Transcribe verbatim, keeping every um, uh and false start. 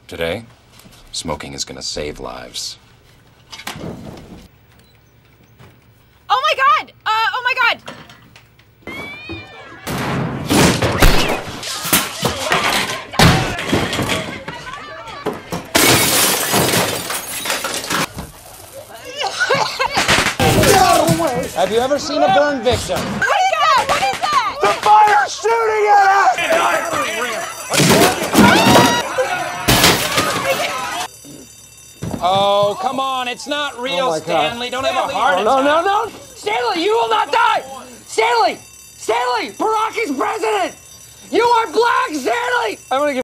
Today, smoking is gonna save lives. Oh my god! Uh, oh my god! Have you ever seen a burn victim? What is that? What is that? The fire's shooting at us! Oh, come on, it's not real, Oh Stanley. Don't have a heart attack. No, no, no! Stanley, you will not die! Stanley! Stanley! Barack is president! You are black, Stanley! I'm gonna give